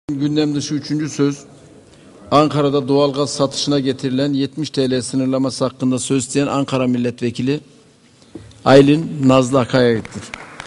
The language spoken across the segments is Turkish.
Gündem dışı üçüncü söz, Ankara'da doğalgaz satışına getirilen 70 TL sınırlaması hakkında söz isteyen Ankara Milletvekili Aylin Nazlı Akay'a aittir.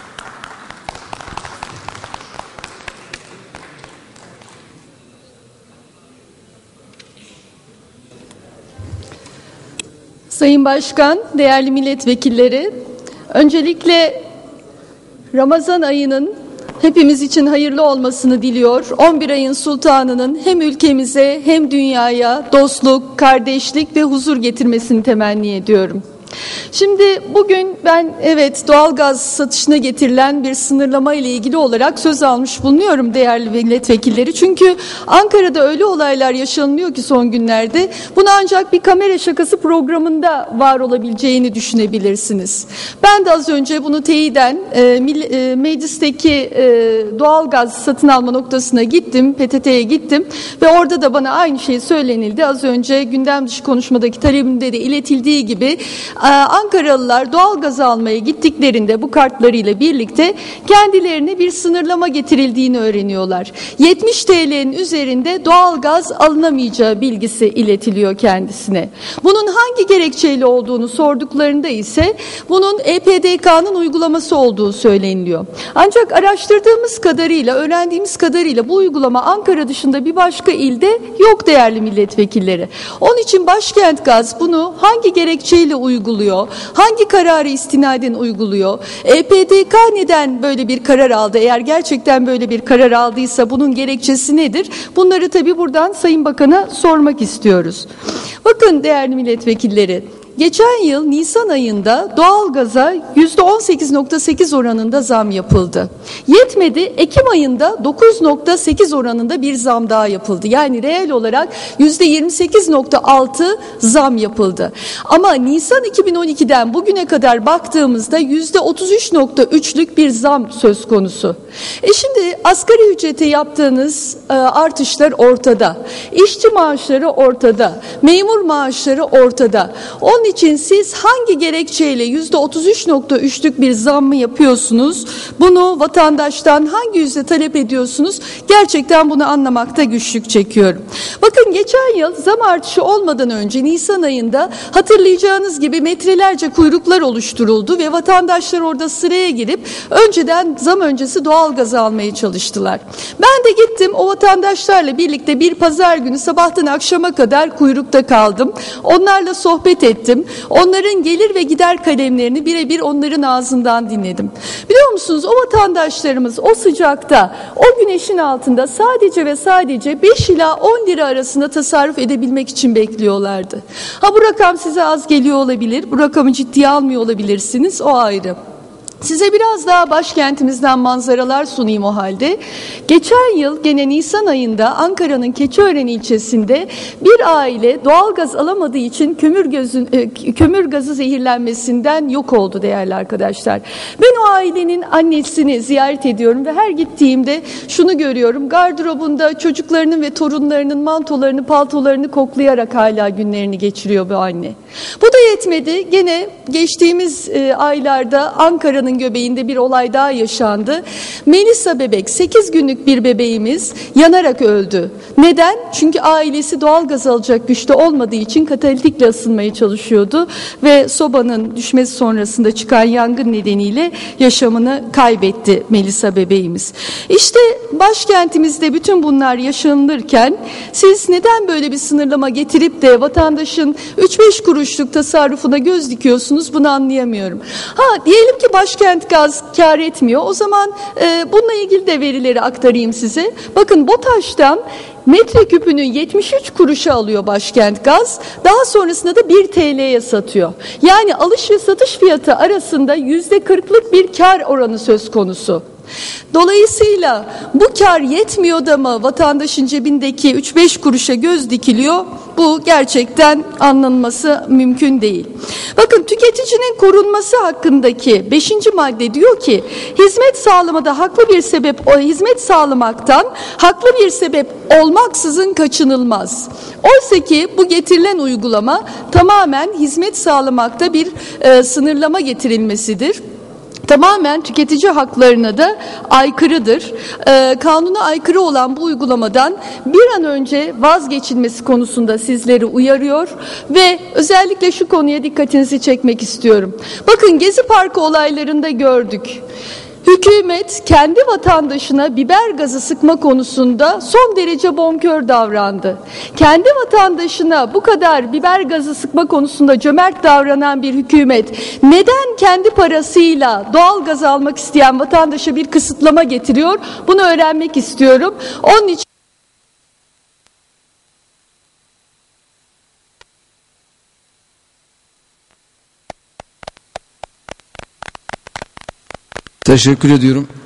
Sayın Başkan, değerli milletvekilleri, öncelikle Ramazan ayının hepimiz için hayırlı olmasını diliyor. 11 ayın sultanının hem ülkemize hem dünyaya dostluk, kardeşlik ve huzur getirmesini temenni ediyorum. Şimdi bugün ben doğalgaz satışına getirilen bir sınırlama ile ilgili olarak söz almış bulunuyorum değerli milletvekilleri. Çünkü Ankara'da öyle olaylar yaşanıyor ki son günlerde bunu ancak bir kamera şakası programında var olabileceğini düşünebilirsiniz. Ben de az önce bunu teyiden meclisteki doğalgaz satın alma noktasına gittim, PTT'ye gittim ve orada da bana aynı şey söylenildi. Az önce gündem dışı konuşmadaki talebimde de iletildiği gibi Ankaralılar doğalgaz almaya gittiklerinde bu kartlarıyla birlikte kendilerine bir sınırlama getirildiğini öğreniyorlar. 70 TL'nin üzerinde doğalgaz alınamayacağı bilgisi iletiliyor kendisine. Bunun hangi gerekçeyle olduğunu sorduklarında ise bunun EPDK'nın uygulaması olduğu söyleniliyor. Ancak araştırdığımız kadarıyla, öğrendiğimiz kadarıyla bu uygulama Ankara dışında bir başka ilde yok değerli milletvekilleri. Onun için Başkent Gaz bunu hangi gerekçeyle uyguluyor? Hangi kararı istinaden uyguluyor? EPDK neden böyle bir karar aldı? Eğer gerçekten böyle bir karar aldıysa bunun gerekçesi nedir? Bunları tabii buradan Sayın Bakan'a sormak istiyoruz. Bakın değerli milletvekilleri, geçen yıl Nisan ayında doğalgaza %18.8 oranında zam yapıldı. Yetmedi, Ekim ayında 9.8 oranında bir zam daha yapıldı. Yani reel olarak %28.6 zam yapıldı. Ama Nisan 2012'den bugüne kadar baktığımızda %33.3'lük bir zam söz konusu. Şimdi asgari ücrete yaptığınız artışlar ortada. İşçi maaşları ortada. Memur maaşları ortada. Onun için siz hangi gerekçeyle %33.3'lük bir zam mı yapıyorsunuz? Bunu vatandaştan hangi yüzde talep ediyorsunuz? Gerçekten bunu anlamakta güçlük çekiyorum. Bakın geçen yıl zam artışı olmadan önce Nisan ayında hatırlayacağınız gibi metrelerce kuyruklar oluşturuldu ve vatandaşlar orada sıraya girip önceden zam öncesi doğalgazı almaya çalıştılar. Ben de gittim o vatandaşlarla birlikte bir pazar günü sabahtan akşama kadar kuyrukta kaldım. Onlarla sohbet ettim. Onların gelir ve gider kalemlerini birebir onların ağzından dinledim. Biliyor musunuz o vatandaşlarımız o sıcakta, o güneşin altında sadece ve sadece 5 ila 10 lira arasında tasarruf edebilmek için bekliyorlardı. Bu rakam size az geliyor olabilir, bu rakamı ciddiye almıyor olabilirsiniz, o ayrı. Size biraz daha başkentimizden manzaralar sunayım o halde. Geçen yıl gene Nisan ayında Ankara'nın Keçiören ilçesinde bir aile doğalgaz alamadığı için kömür gazı zehirlenmesinden yok oldu değerli arkadaşlar. Ben o ailenin annesini ziyaret ediyorum ve her gittiğimde şunu görüyorum. Gardırobunda çocuklarının ve torunlarının mantolarını, paltolarını koklayarak hala günlerini geçiriyor bu anne. Bu da yetmedi. Gene geçtiğimiz aylarda Ankara'nın göbeğinde bir olay daha yaşandı. Melisa bebek, 8 günlük bir bebeğimiz yanarak öldü. Neden? Çünkü ailesi doğalgaz alacak güçte olmadığı için katalitikle ısınmaya çalışıyordu ve sobanın düşmesi sonrasında çıkan yangın nedeniyle yaşamını kaybetti Melisa bebeğimiz. İşte başkentimizde bütün bunlar yaşanırken siz neden böyle bir sınırlama getirip de vatandaşın 3-5 kuruşluk tasarrufuna göz dikiyorsunuz, bunu anlayamıyorum. Diyelim ki Başkent Gaz kar etmiyor. O zaman bununla ilgili de verileri aktarayım size. Bakın BOTAŞ'tan metreküpünü 73 kuruşa alıyor Başkent Gaz. Daha sonrasında da 1 TL'ye satıyor. Yani alış ve satış fiyatı arasında %40'lık bir kar oranı söz konusu. Dolayısıyla bu kar yetmiyor da mı vatandaşın cebindeki 3-5 kuruşa göz dikiliyor? Bu gerçekten anlanması mümkün değil. Bakın tüketicinin korunması hakkındaki 5. madde diyor ki hizmet sağlamaktan haklı bir sebep olmaksızın kaçınılmaz. Oysa ki bu getirilen uygulama tamamen hizmet sağlamakta bir sınırlama getirilmesidir. tamamen tüketici haklarına da aykırıdır. Kanuna aykırı olan bu uygulamadan bir an önce vazgeçilmesi konusunda sizleri uyarıyor ve özellikle şu konuya dikkatinizi çekmek istiyorum. Bakın, Gezi Parkı olaylarında gördük. Hükümet kendi vatandaşına biber gazı sıkma konusunda son derece bonkör davrandı. Kendi vatandaşına bu kadar biber gazı sıkma konusunda cömert davranan bir hükümet neden kendi parasıyla doğal gaz almak isteyen vatandaşa bir kısıtlama getiriyor? Bunu öğrenmek istiyorum. Onun için teşekkür ediyorum.